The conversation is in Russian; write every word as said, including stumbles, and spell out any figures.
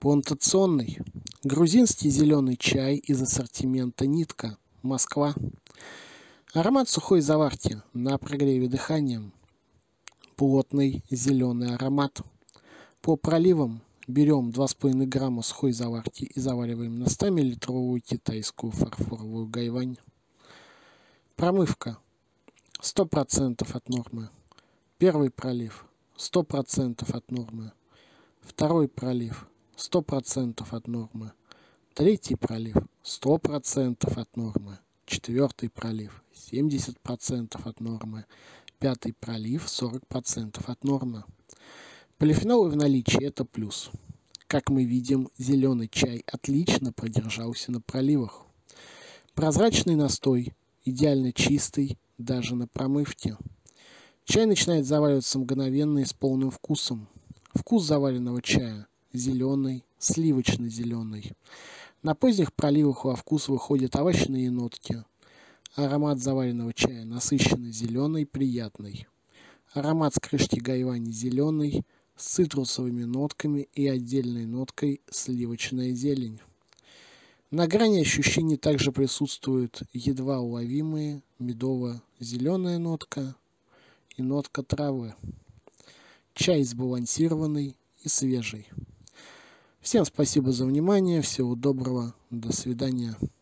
Плантационный. Грузинский зеленый чай из ассортимента «Нитка», Москва. Аромат сухой заварки на прогреве дыханием. Плотный зеленый аромат. По проливам берем два с половиной грамма сухой заварки и завариваем на ста миллилитровую китайскую фарфоровую гайвань. Промывка. сто процентов от нормы. Первый пролив. сто процентов от нормы. Второй пролив. сто процентов от нормы. Третий пролив. сто процентов от нормы. Четвертый пролив. семьдесят процентов от нормы. Пятый пролив. сорок процентов от нормы. Полифенолы в наличии – это плюс. Как мы видим, зеленый чай отлично продержался на проливах. Прозрачный настой, идеально чистый, даже на промывке. Чай начинает завариваться мгновенно и с полным вкусом. Вкус заваренного чая – зеленый, сливочно-зеленый. На поздних проливах во вкус выходят овощные нотки. Аромат заваренного чая насыщенный зеленый, приятный. Аромат с крышки гайвани зеленый, с цитрусовыми нотками и отдельной ноткой сливочная зелень. На грани ощущений также присутствуют едва уловимые медово-зеленая нотка и нотка травы. Чай сбалансированный и свежий. Всем спасибо за внимание, всего доброго, до свидания.